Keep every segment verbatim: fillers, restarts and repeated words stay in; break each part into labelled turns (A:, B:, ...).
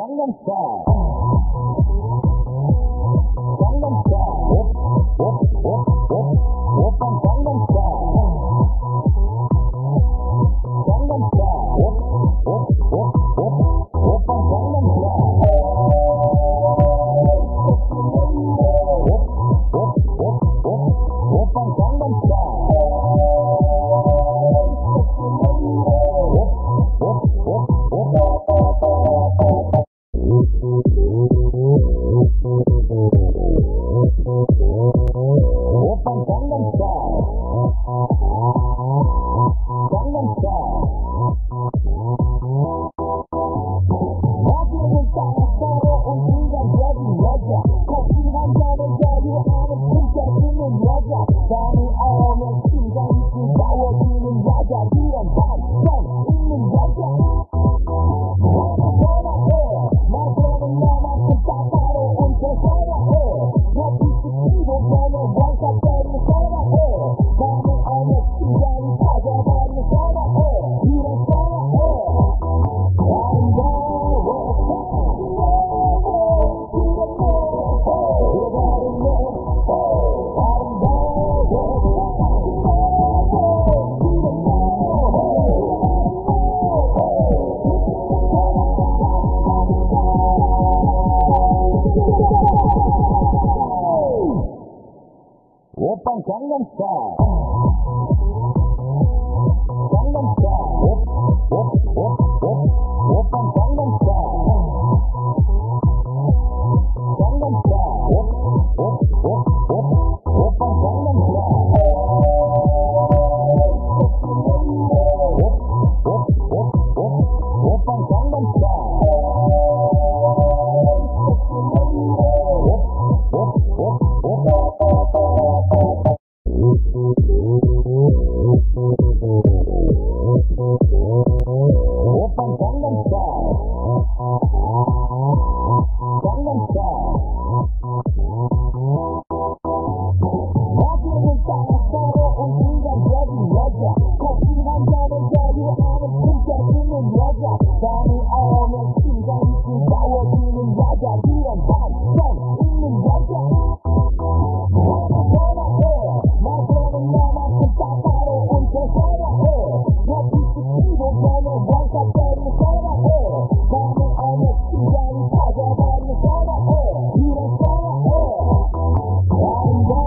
A: Gangnam Style. Gangnam Style. Op, op, op, op, open Gangnam Style. Gangnam Style. Op, op, op, op, open Gangnam Style. Op, op, op, op, open Gangnam Style. Op, op, op, op. Open Gangnam Style. Gangnam Style. Makin tak cara untuk jadi raja. Kasihan cara jadi anak muda ingin raja. Kami orang yang tinggal di bawah ingin raja. Dia dan dan ingin raja. Saya eh, masa menyala kita tahu untuk saya eh. Tapi setiap mana bangsa dari saya eh. Kami orang tinggal di bawah dari saya eh. Dia saya eh. Anda Open Gangnam Style. Gangnam Style. Op, op, op, op. Open Gangnam Style. Gangnam Style. Op, op, op, op. Open Gangnam Style. Op, op, op, op. Open Gangnam Style. Op, op, op, op. Open Gangnam Style. Gangnam Style. Makin tak cara untuk jadi raja. Kasihan cara jadi anak muda ingin raja. Kami orang yang tinggal di bawah ingin raja. Dia dan dan ingin raja. Saya eh, masa menyala kita tahu untuk saya eh. Tapi setiap mana bangsa dari saya eh. Kami orang tinggal di bawah dari saya eh. Dia saya eh. Anda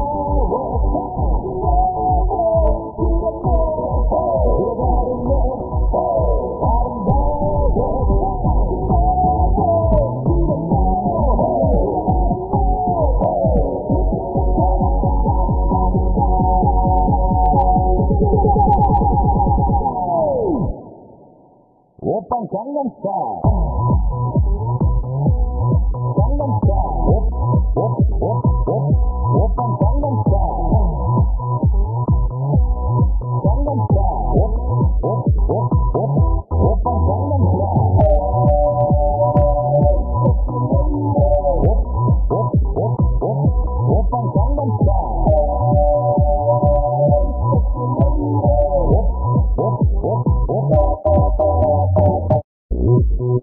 A: Open Gangnam Style. Gangnam Style. Op, op, op, op. Open Gangnam Style. Gangnam Style. Op, op, op, op. Open Gangnam Style. Op, op, op, op. Open Gangnam Style. Op, op, op, op.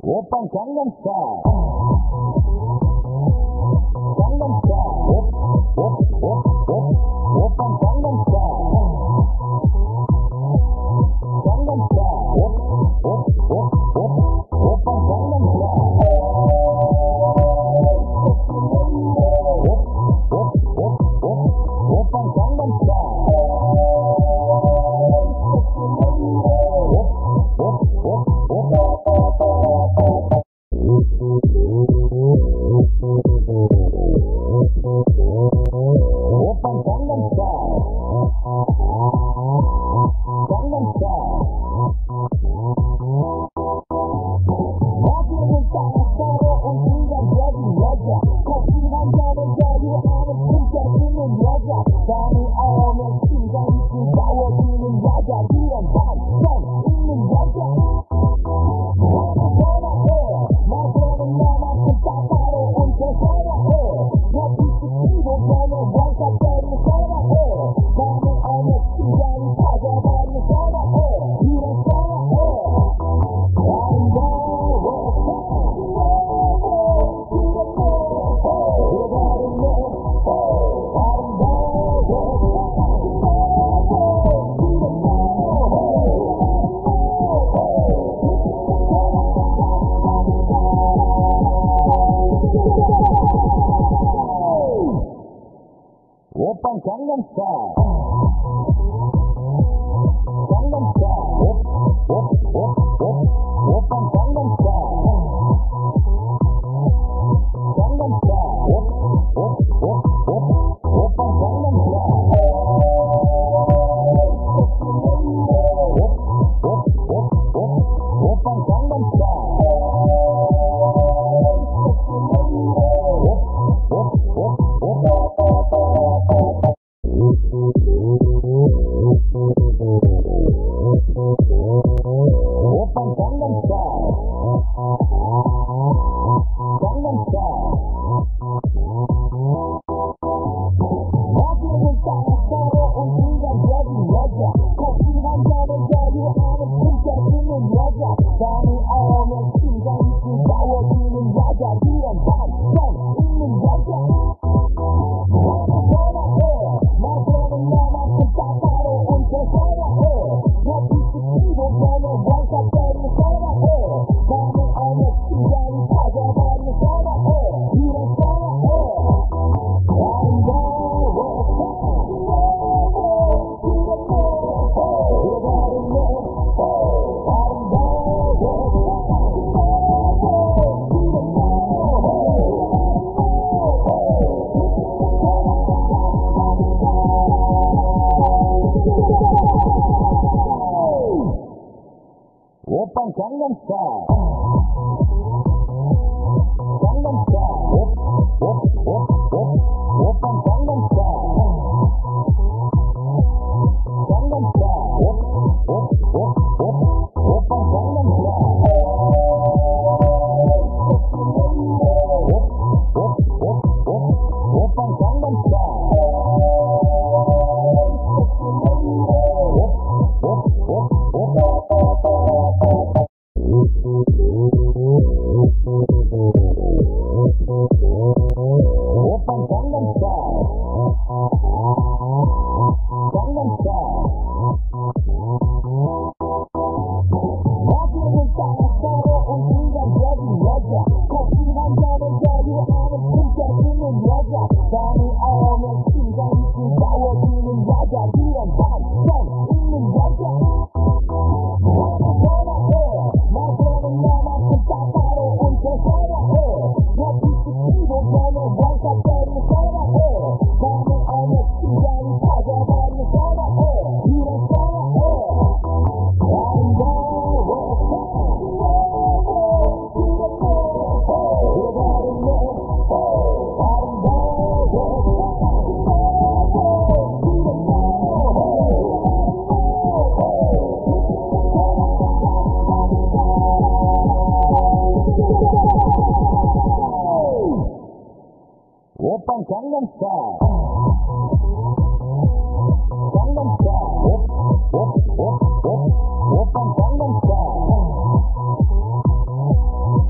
A: 오빤 강남스타일 강남스타일 오빤 강남스타일 강남스타일 오빤 강남스타일 오빤 강남스타일 오빤 강남스타일 강남스타일 어디를 따라서로 인간적인 여자 커피 한 잔을 자유하는 진짜 있는 여자 밤이 오면 심장이 뜨거워지는 여자 이런 반전 있는 여자 전화해 나서는 너만큼 따사로운 세상에 내 비치치고 너는 원샷대로 전화해 밤이 오면 심장이 터져버리는 전화해 이런 전화해 오빤 강남스타일 강남스타일 오빤 강남스타일 강남스타일 오빤 강남스타일 오빤 강남스타일 오빤 강남스타일 강남스타일 어디를 따라서로 인간적인 여자 커피 한 잔을 자유하는 진짜 있는 여자 밤이 오면 심장이 뜨거워지는 여자 이런 반전 있는 여자 전화해 나서는 너만큼 따사로운 세상에 내 비치치고 너는 원샷대로 전화해 밤이 오면 심장이 터져버리는 전화해 이런 전화해 오빤 강남스타일 강남스타일 오빤 강남스타일 강남스타일 오빤 강남스타일 오빤 강남스타일 오빤 강남스타일 강남스타일 어디를 따라서로 인간적인 여자 커피 한 잔을 자유하는 진짜 있는 여자 밤이 오면 심장이 뜨거워지는 여자 이런 반전 있는 여자 전화해 나서는 너만큼 따사로운 세상에 내 비치치고 너는 원샷대로 전화해 밤이 오면 심장이 터져버리는 전화해 이런 전화해 오빤 강남스타일 강남스타일 오빤 강남스타일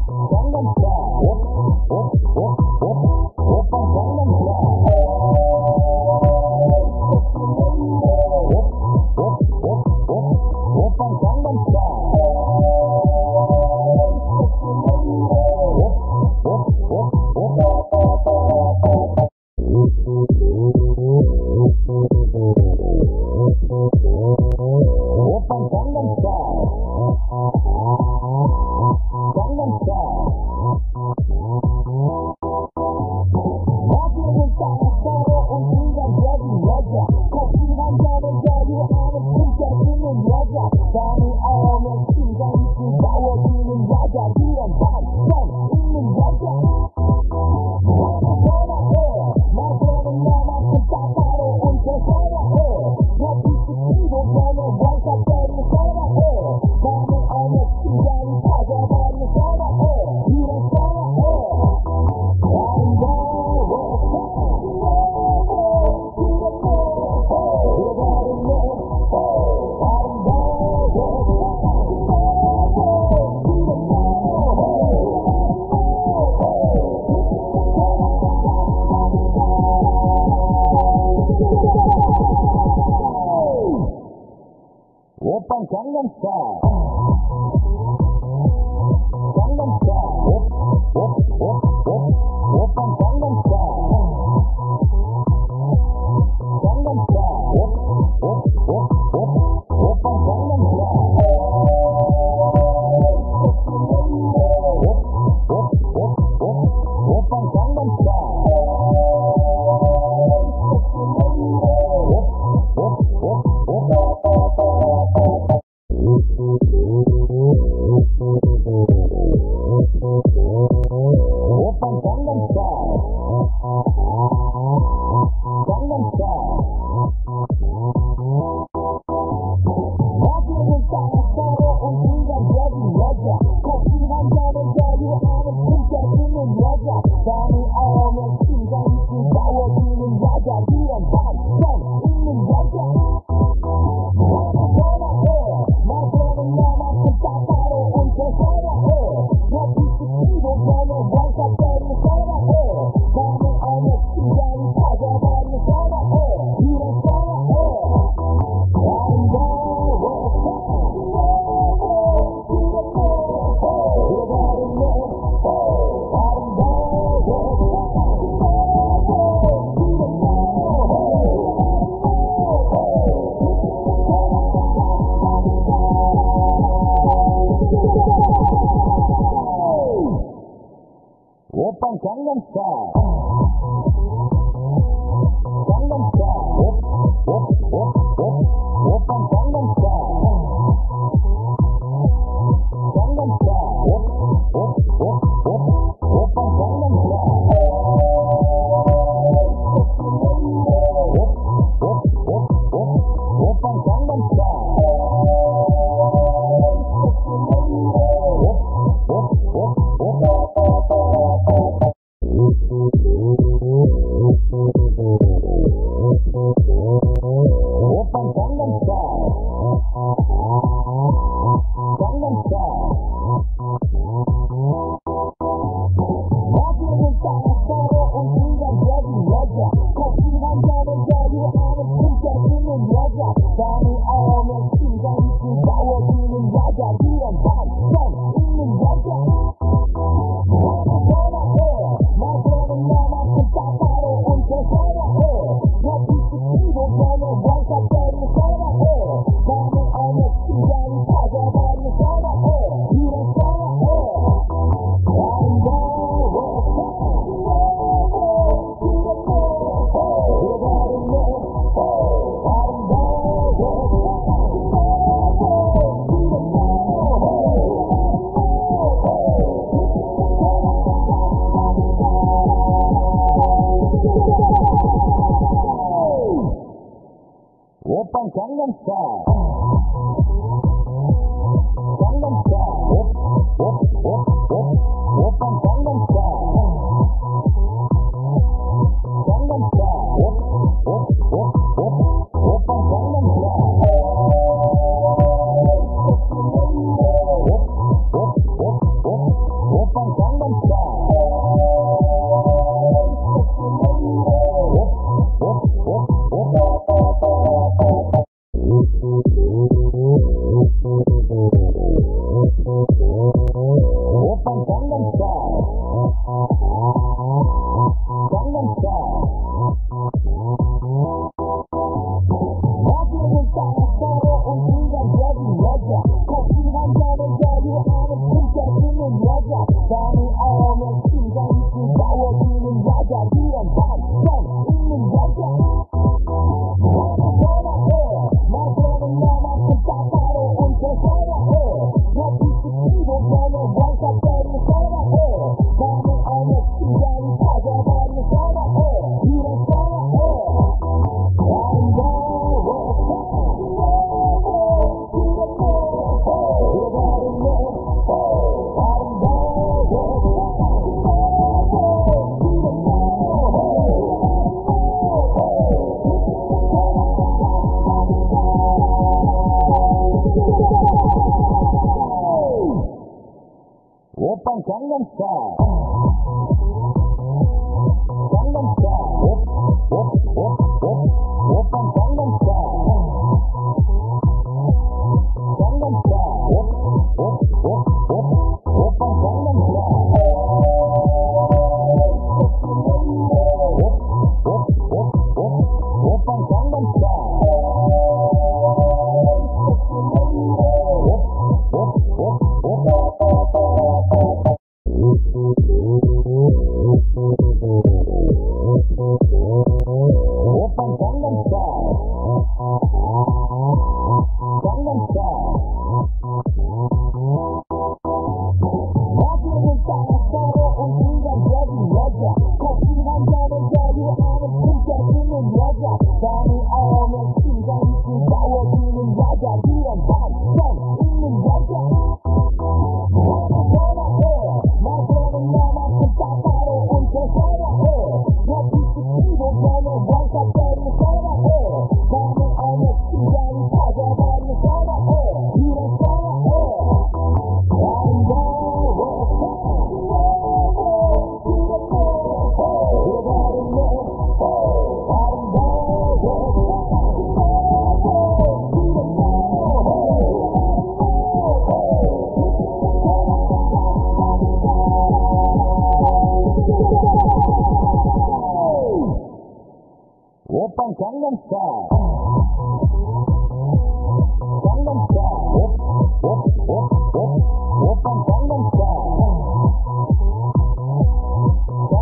A: Gangnam Style. Gangnam Style. Op, op, op, op. Open Gangnam Style. Gangnam Style. Op, op, op, op. Open Gangnam Style. Op, op, op, op. Open Gangnam Style. Op, op, op, op. Open Gangnam Style. Gangnam Style. Makin mencari cara untuk menjadi raja. Kasihan jalan jadi anak muda ingin raja. Kami orang yang tinggal di Jawa ingin raja. Diam dan dan ingin raja. Mana eh, masa menyala kita taruh untuk saya eh. Tapi setiap mana bangsa dari saya eh. Kami orang tinggal di Jawa dari saya eh. Diam saya eh. Open Gangnam Style. Gangnam Style. Op, op, op, op. Open Gangnam Style. Gangnam Style. Op, op, op, op. Open Gangnam Style. Op, op, op, op. Open Gangnam Style. Op, op, op, op. Open Gangnam Style. Gangnam Style. Makin mencari cara untuk menjadi raja. Kasihan jalan jadi anak muda ingin raja. Kami orang yang tinggal di Jawa ingin raja. Diam dan dan ingin raja. Mana eh, masa menyala kita taruh untuk saya eh. Tapi setiap mana bangsa dari saya eh. Kami orang tinggal di Jawa dari saya eh. Diam saya eh. Open Gangnam Style. Gangnam Style. Op, op, op, op. Open Gangnam Style. Gangnam Style. Op, op, op, op. Open Gangnam Style. Op, op, op, op. Open Gangnam Style. Op, op, op, op. Open Gangnam Style. Gangnam Style. Makin mencari cara untuk menjadi raja. Kasihan jalan jadi anak muda ingin raja. Kami orang yang tinggal di Jawa ingin raja. Diam dan dan ingin raja. Mana eh, masa menyala kita taruh untuk saya eh. Tapi setiap mana bangsa dari saya eh. Kami orang tinggal di Jawa dari saya eh. Diam saya eh. Open Gangnam Style. Gangnam Style. Op, op, op, op. Open Gangnam Style.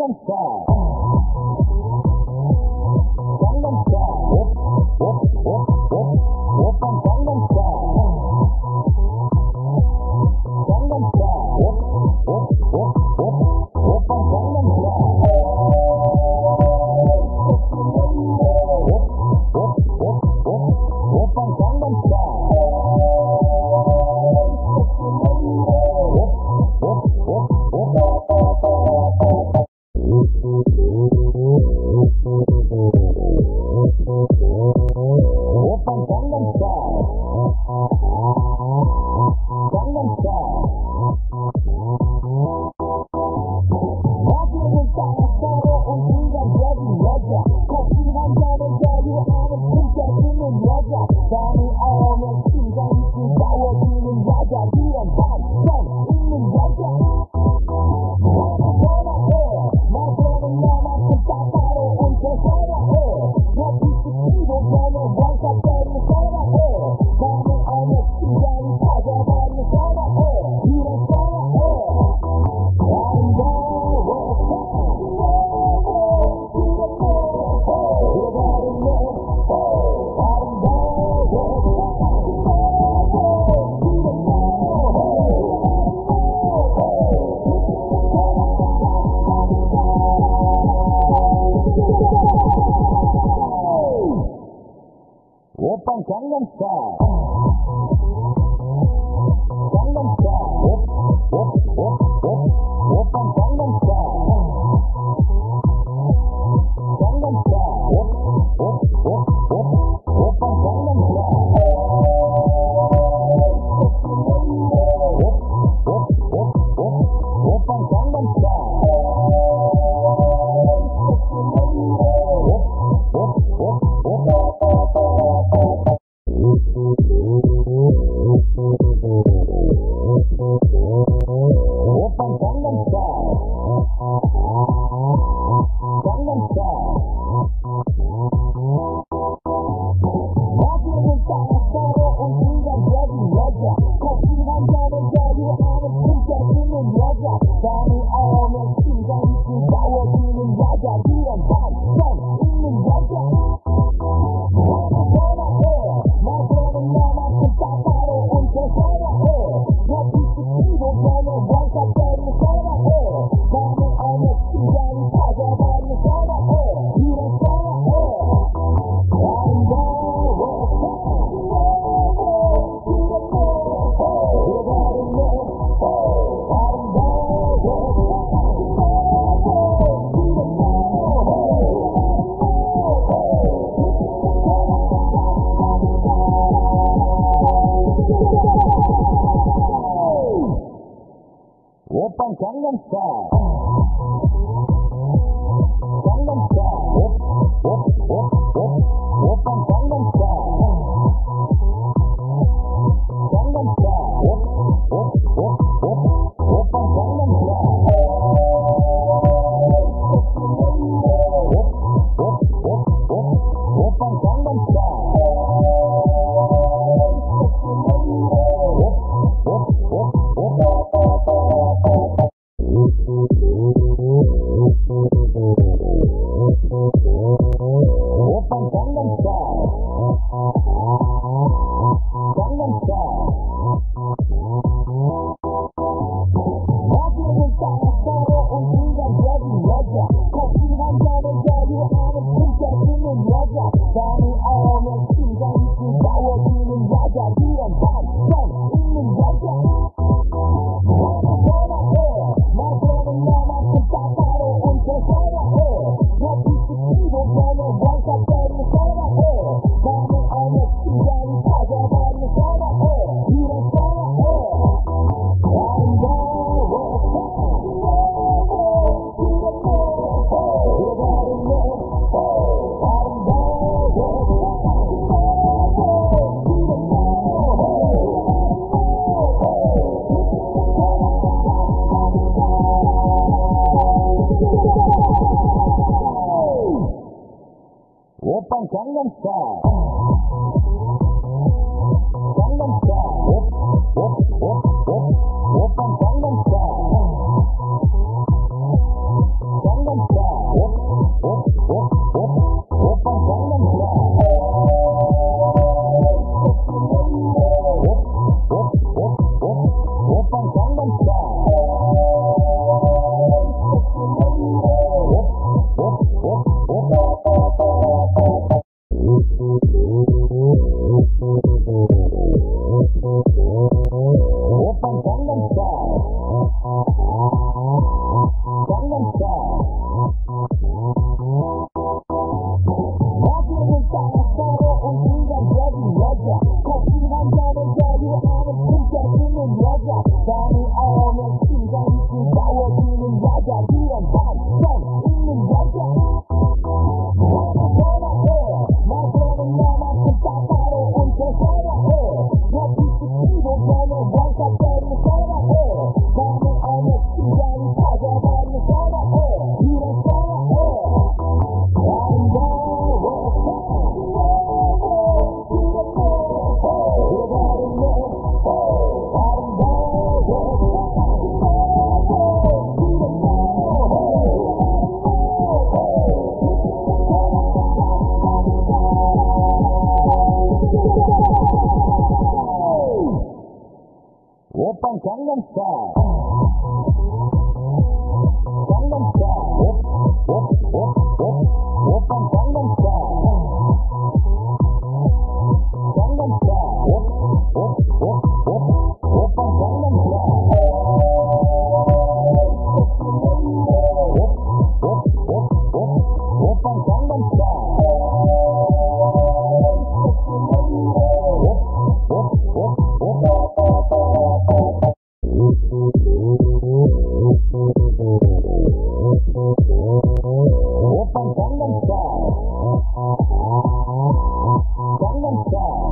A: Gangnam Style. Gangnam Style. Op, op, op, op, oppan Gangnam Style. Gangnam Style. Op, op, op, op, oppan Gangnam Style. Op, op, op, op, oppan Gangnam Style. Op, op, op, op. Oppan Gangnam Style. Gangnam Style. Makin tak cara untuk jadi raja. Kasihan jangan jadi anak muda ingin raja. Kami orang yang tinggal di bawah ingin raja. Diam dan dan ingin raja. Saya eh, masa menyala kita taruh untuk saya eh. Tapi setiap banyak bangsa dari saya eh. Kami orang tinggal di bawah dari saya eh. Diam saya eh. Oppan Gangnam Style. Gangnam Style. Op, op, op, op. Oppan Gangnam Style. Gangnam Style. Op, op, op, op. Oppan Gangnam Style. Op, op, op, op. Oppan Gangnam Style. Op, op, op, op. Oppan Gangnam Style. Gangnam Style. Makin tak cara untuk jadi raja. Kasihan jangan jadi anak muda ingin raja. Kami orang yang tinggal di bawah ingin raja. Diam dan dan ingin raja. Saya eh, masa menyala kita taruh untuk saya eh. Tapi setiap banyak bangsa dari saya eh. Kami orang tinggal di bawah dari saya eh. Diam saya eh. Oppan Gangnam Style. Gangnam Style. Op, op, op, op. Oppan Gangnam Style. Gangnam Style. Op, op, op, op. Oppan Gangnam Style. Op, op, op, op. Oppan Gangnam Style. Op, op, op, op. Gangnam Style. Gangnam Style. Op, op, op, op, oppan Gangnam Style. Gangnam Style. Op, op, op, op, oppan Gangnam Style. Op, op, op, op, oppan Gangnam Style. Op, op, op, op. Oppan Gangnam Style. Gangnam Style.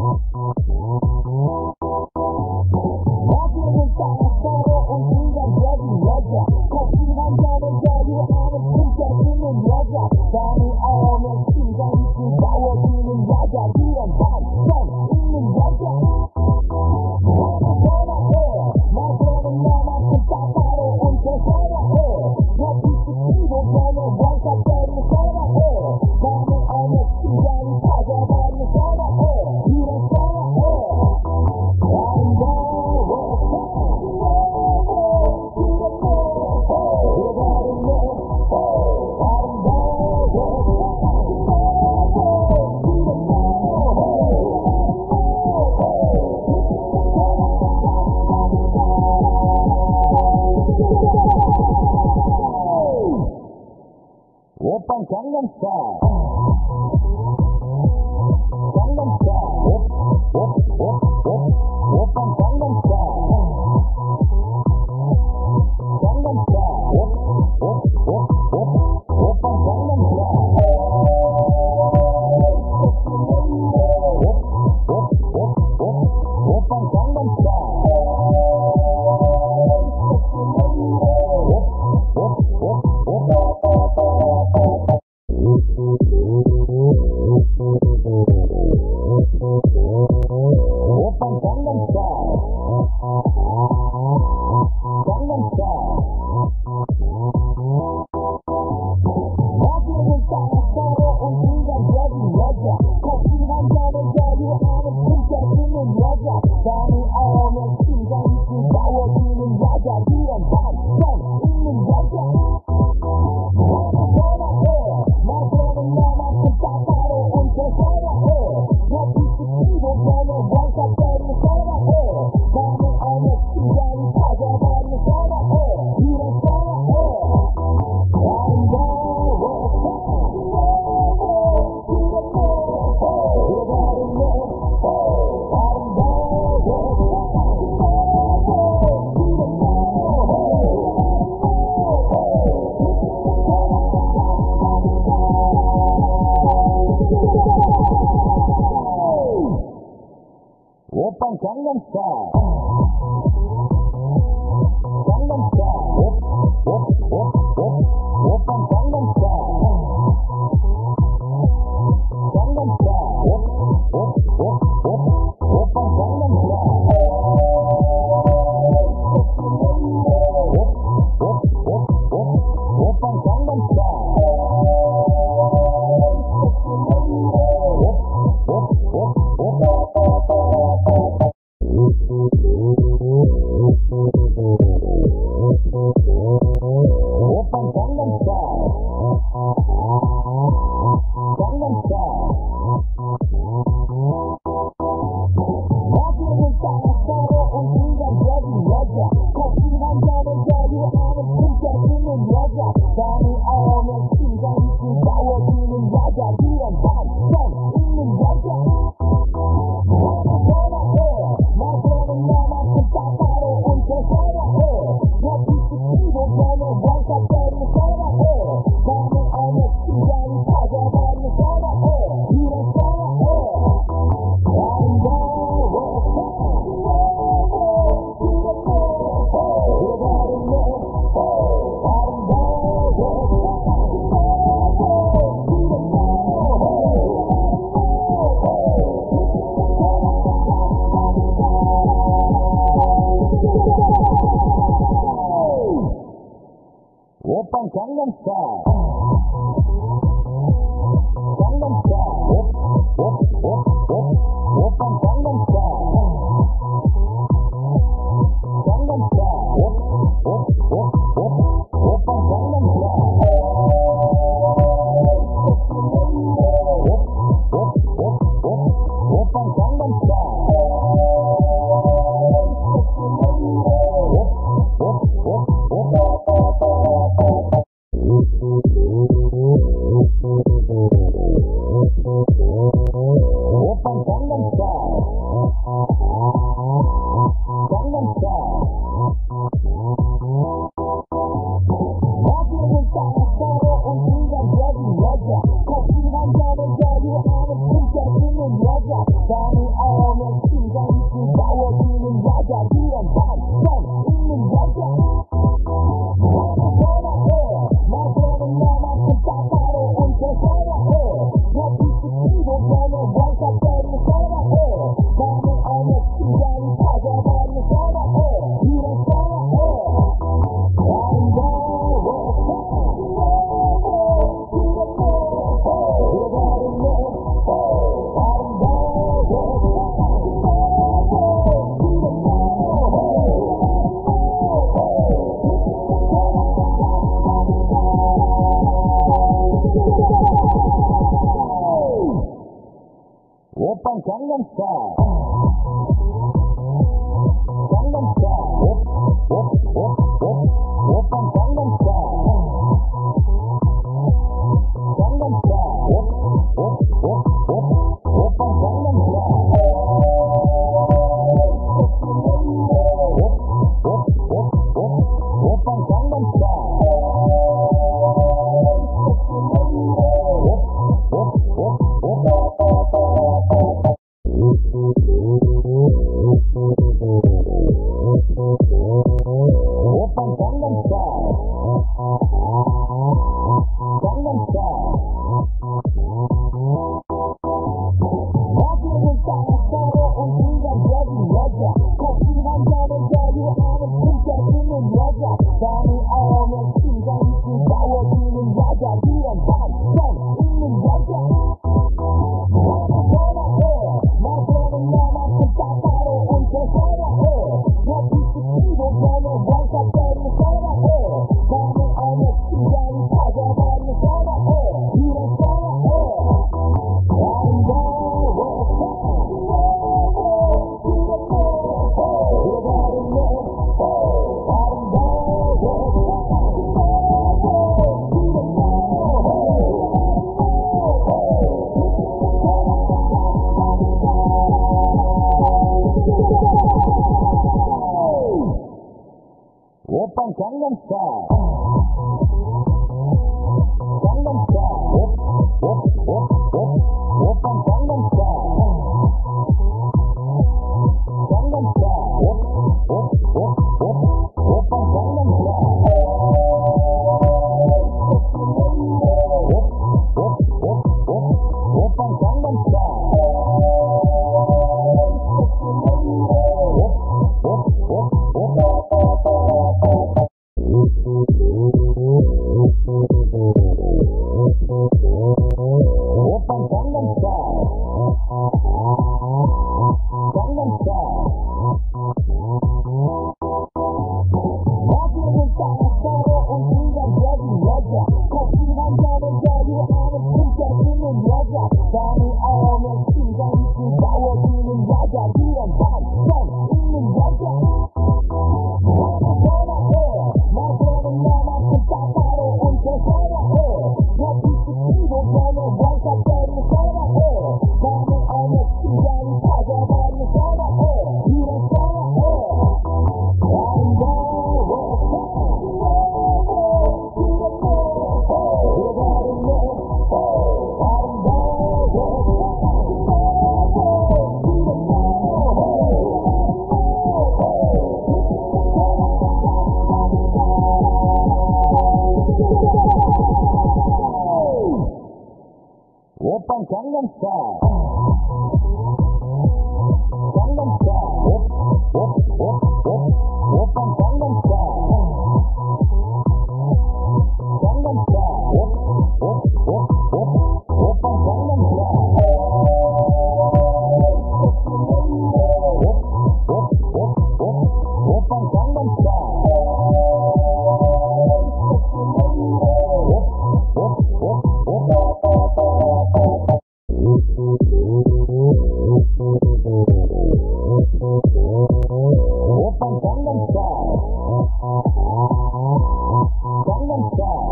A: Machen wir Tanzsauer und liefern Ready Roger. Kosten an seine Serie eine Prinzessinnen Roger. Seine Arme ziehen ganzen Dauerbienen Roger. Die ein Band von ihnen Roger. Oppan Gangnam Style. Gangnam Style. Op, op, op, op, oppan Gangnam Style. Gangnam Style. Op, op, op, op, oppan Gangnam Style. Op, op, op, op, oppan Gangnam Style. Op, op, op, op. Oppan Gangnam Style. Gangnam Style. Machen wir Tanzsauer und liefern Ready Roger. Kosten an seine Serie eine Prinzessinnen Roger. Seine Arme ziehen ganzen Dauerbienen Roger. Die ein Band von ihnen Roger. Oppan Gangnam Style. Gangnam Style. Op, op, op, op, oppan Gangnam Style. Gangnam Style. Op, op, op, op, oppan Gangnam Style. Op, op, op, op, oppan Gangnam Style. Op, op, op, op. Oppan Gangnam Style. Gangnam Style. Machen wir Tanzsauer und liefern Ready Roger. Kosten an seine Serie eine Prinzessinnen Roger. Seine Arme ziehen ganzen Dauerbienen Roger. Die ein Band von ihnen Roger. Oppan Gangnam Style. Gangnam Style. Op, op, op, op, oppan Gangnam Style. Gangnam 자유하는 풍자지는 여자 밤이 오면 심장이 뜨거워지는 여자 그런 반전 있는 여자 나는 원해 나처럼 너만큼 따사로운 저 사랑해 내 비스티로 전에 원샷 때리는 사랑해 밤이 오면 심장이 터져버리는 사랑해 이런 사랑해 오빤 강남스타일 강남스타일 오빤 강남스타일 강남스타일 오빤 강남스타일 오빤 강남스타일 오빤 강남스타일 강남스타일 마지막은 따사로운 인간적인 여자 커피 한 잔을 자유하는 풍자지는 여자 밤이 오면 심장이 뜨거워지는 여자 그런 반전 있는 여자 나는 원해 나처럼 너만큼 따사로운 저 사랑해 내 비스티로 전에 원샷 때리는 사랑해 밤이 오면 심장이 터져버리는 사랑해 이런 사랑해 오빤 강남스타일 강남스타일 오빤 강남스타일 강남스타일 오빤 강남스타일 오빤 강남스타일 오빤 강남스타일 강남스타일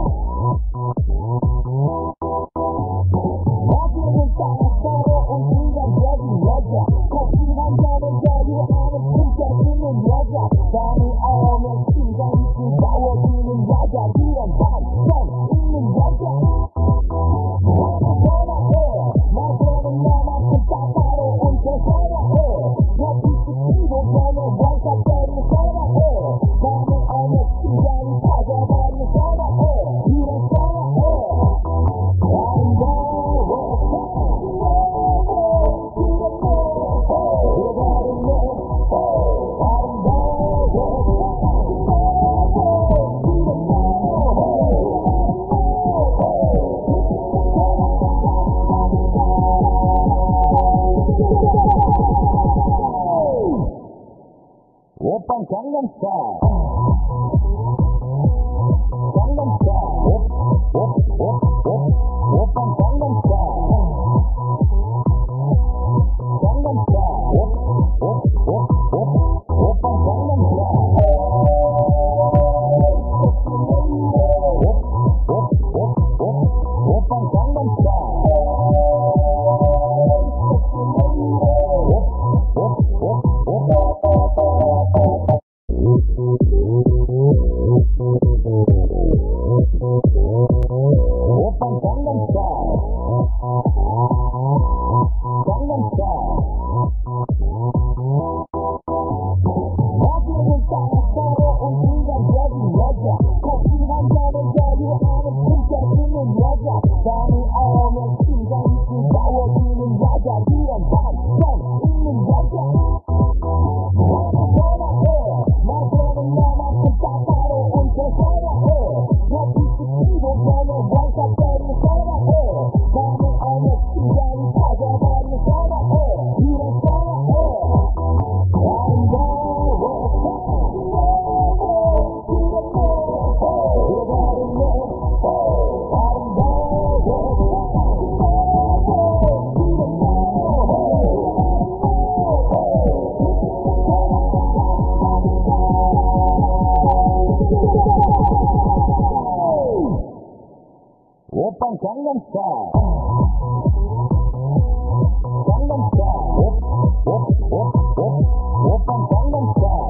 A: 마지막은 따사로운 인간적인 여자 커피 한 잔을 자유하는 풍자지는 여자 밤이 오면 심장이 뜨거워지는 여자 그런 반전 있는 여자 나는 원해 나처럼 너만큼 따사로운 저 사랑해 내 비스티로 전에 원샷 때리는 사랑해 밤이 오면 심장이 터져버리는 사랑해 이런 사랑해 오빤 강남스타일 강남스타일 오빤 강남스타일 강남스타일 오빤 강남스타일 오빤 강남스타일 Gangnam Style. Gangnam Style. Op, op, op, op, oppan Gangnam Style.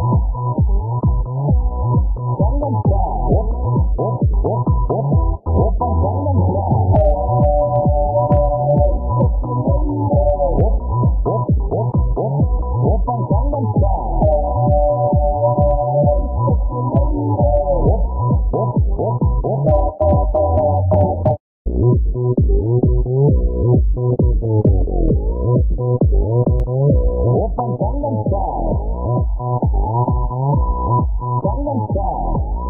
A: Gangnam Style. Op, op, op, op, oppan Gangnam Style. Op, op, op, op, oppan Gangnam Style. Op, op, op, op. Oppan Gangnam Style. Gangnam Style.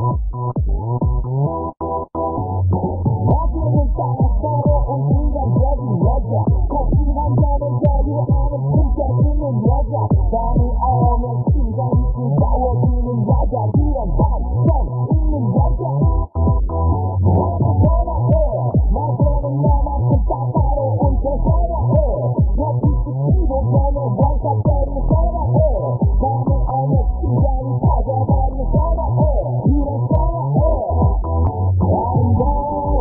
A: Lagi minta cara untuk jadi raja. Kasih hanyalah jadi anak kerja ingin raja. Kami orang yang tinggal itu bawa ingin raja. Diam dan dan ingin raja. Masa bola eh, masa nama kita taruh untuk saya eh. Tapi hidup mana bangsa dari saya eh. Kami orang tinggal saja dari saya eh. Diam saya eh. Anda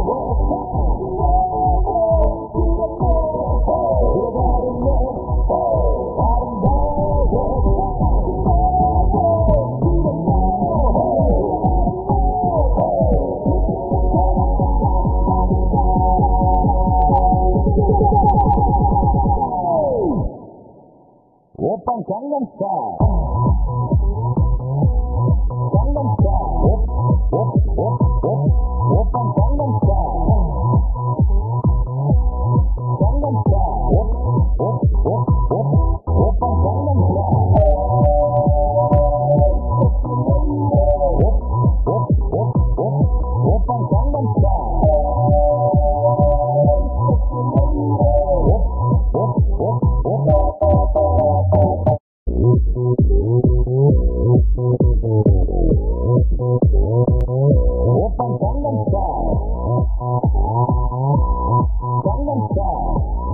A: Oppan Gangnam Style. Gangnam Style. Op, op, op, op. Oppan Gangnam Style. Gangnam Style. Op, op, op, op. Oppan Gangnam Style. Op, op, op, op. Oppan Gangnam Style. Op, op, op, op. Oppan Gangnam Style. Gangnam Style.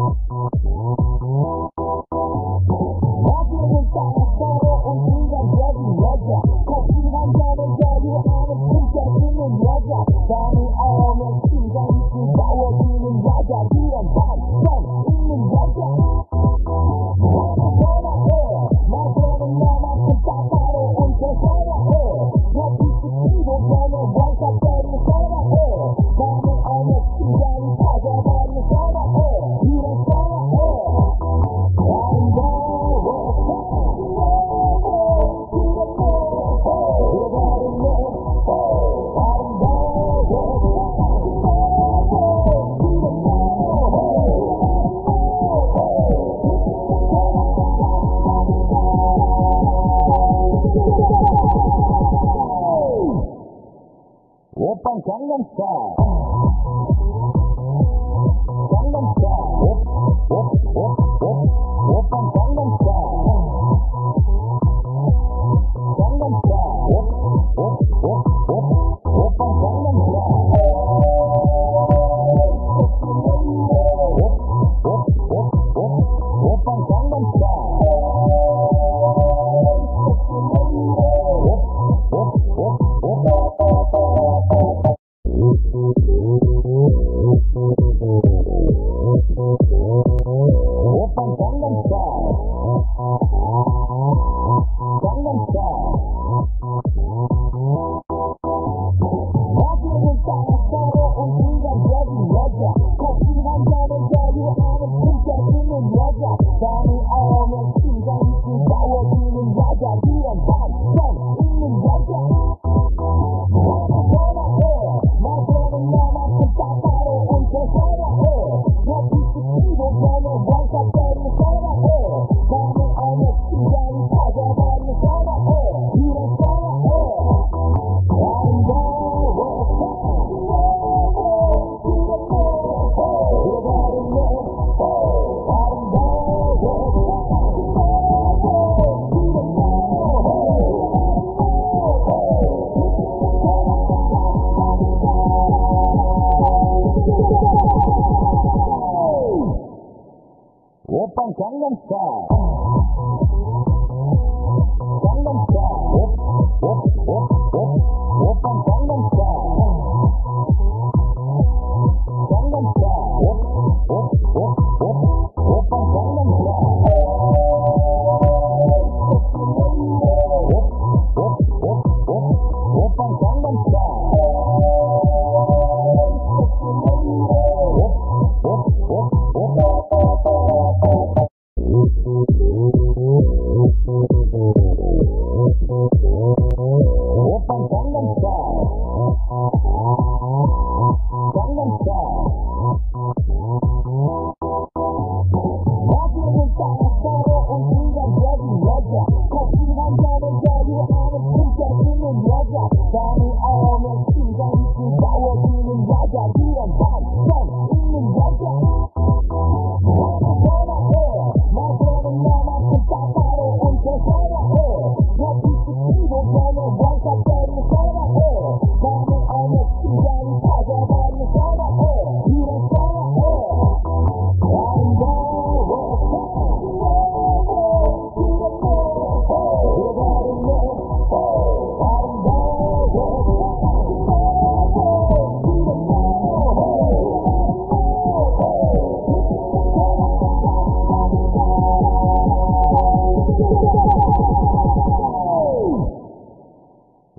A: Lagi minta cara untuk jadi raja. Kasih hanyalah jadi anak kerja ingin raja. Kami orang yang tinggal itu bawa ingin raja. Diam dan dan ingin raja. Masa bola eh, masa nama kita taruh untuk saya eh. Tapi hidup mana bangsa dari saya eh. Kami orang tinggal saja dari saya eh. Diam saya eh. Anda Oppan Gangnam Style. Gangnam Style. Op, op, op, op. Oppan Gangnam Style. Gangnam Style. Op, op, op, op. Oppan Gangnam Style. Op, op, op, op. Oppan Gangnam Style. Op, op, op, op.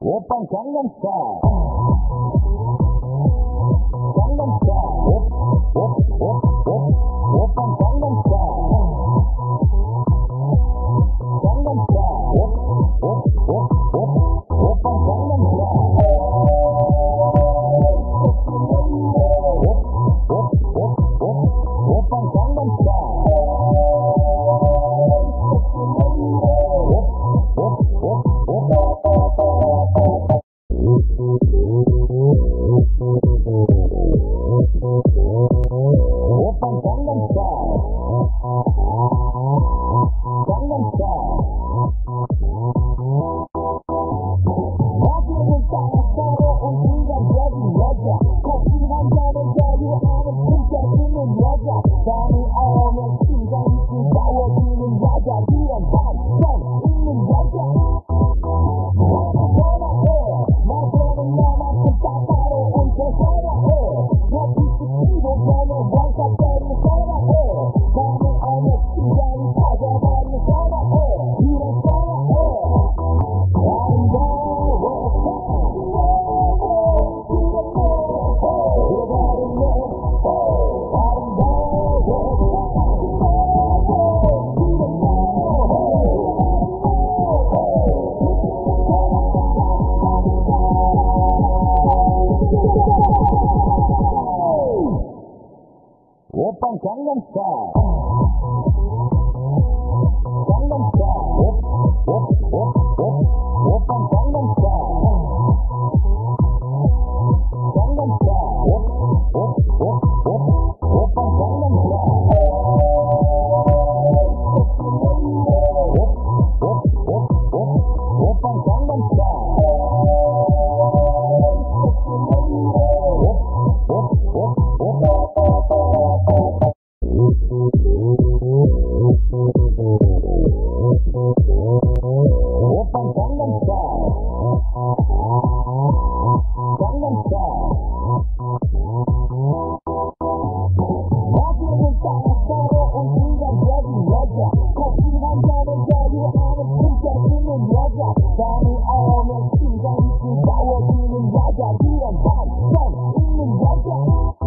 A: 오빤 강남스타일 강남스타일 오오오오 오빤 강남스타일 강남스타일 오오오오 오빤 강남스타일 오오오오 오빤 강남스타일 오빤 강남스타일 강남스타일 마지막은 따뜻하고 인간적인 여자 커피 한 잔을 자유하는 진짜 있는 여자 밤이 오면 심장이 뜨거워지는 여자 이런 반전 있는 여자 사랑해 나서는 너만큼 따사로운 저 사랑해 내 빛이고 너는 원샷대로 사랑해 밤이 오면 심장이 터져버리는 사랑해 이런 사랑해 오빤 강남스타일 강남스타일 오오오오 오빤 강남스타일 강남스타일 오오오오 오빤 강남스타일 오오오오 오빤 강남스타일 오빤 강남스타일 강남스타일 마지막은 따뜻하고 인간적인 여자 커피 한 잔을 자유하는 진짜 있는 여자 밤이 오면 심장이 뜨거워지는 여자 이런 반전 있는 여자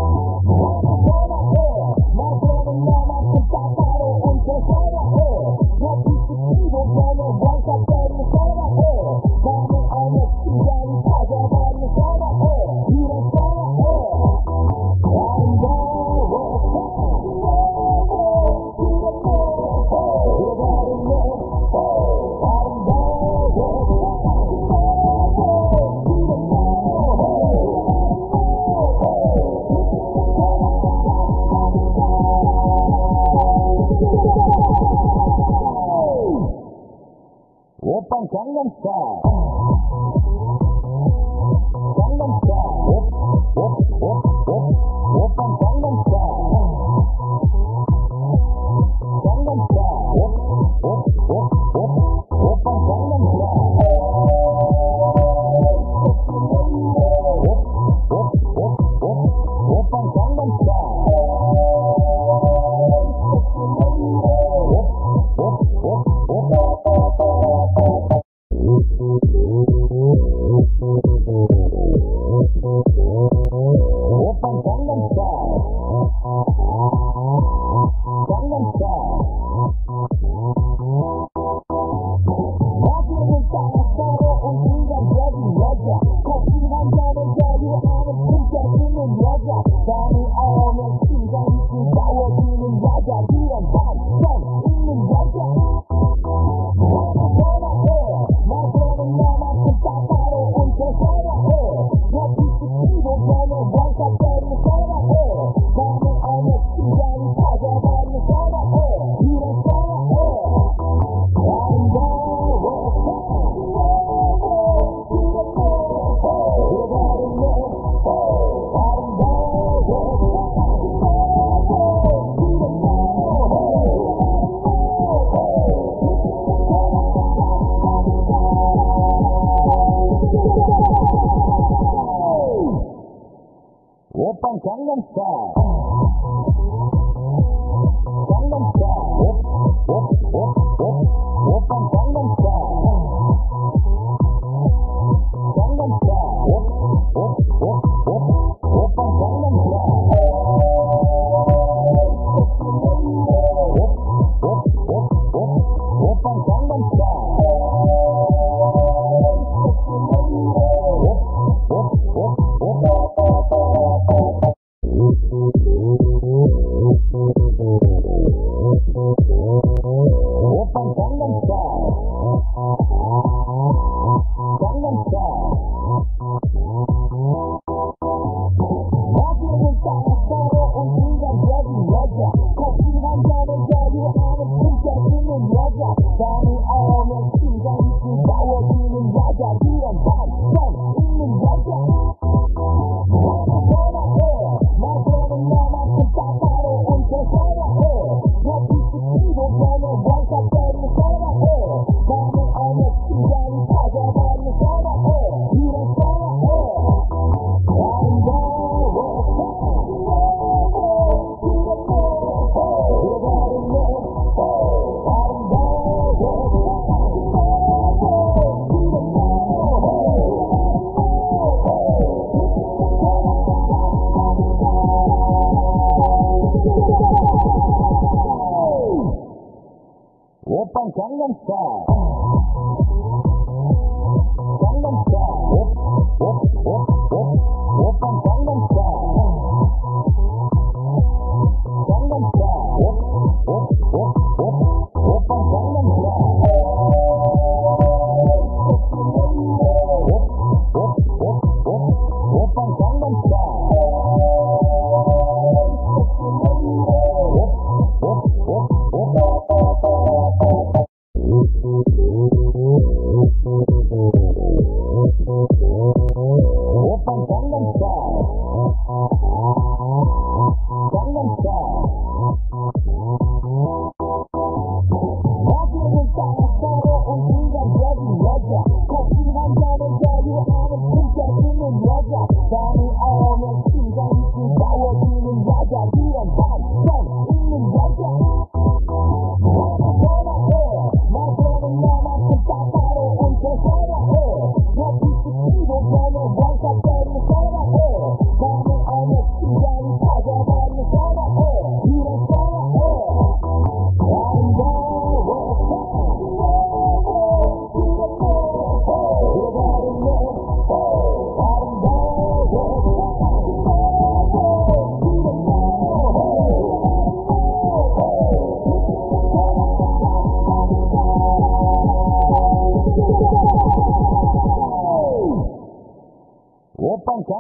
A: 사랑해 나서는 너만큼 따사로운 저 사랑해 내 빛이고 너는 원샷대로 사랑해 밤이 오면 심장이 터져버리는 사랑해 이런 사랑해 오빤 강남스타일 강남스타일 오오오오 오빤 강남스타일 강남스타일 오오오오 오빤 강남스타일 오오오오 오빤 강남스타일 오빤 강남스타일 강남스타일 마지막은 따뜻하고 인간적인 여자 커피 한 잔을 자유하는 진짜 있는 여자 밤이 오면 심장이 뜨거워지는 여자 이런 반전 있는 여자 사랑해 나서는 너만큼 따사로운 저 사랑해 내 빛이고 너는 원샷대로 사랑해 밤이 오면 심장이 터져버리는 사랑해 이런 사랑해 오빤 강남스타일 강남스타일 오오오오 오빤 강남스타일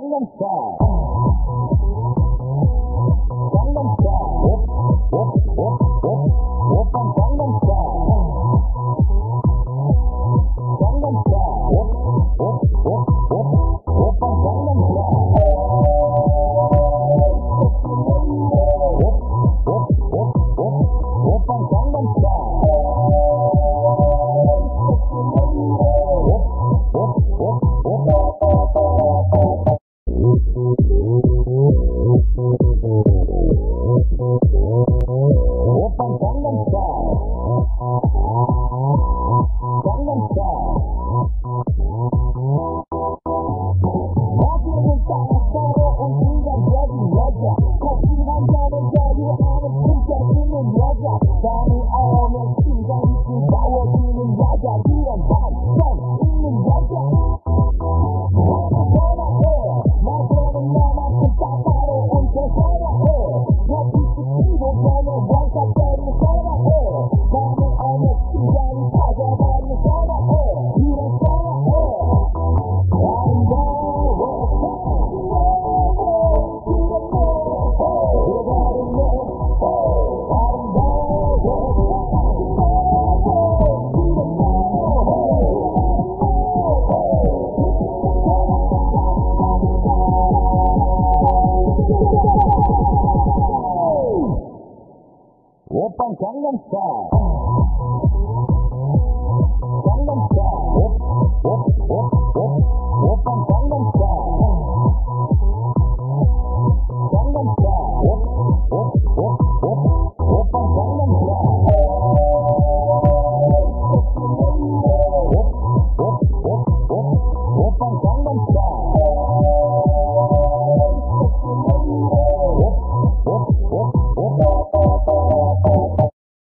A: Gangnam Style.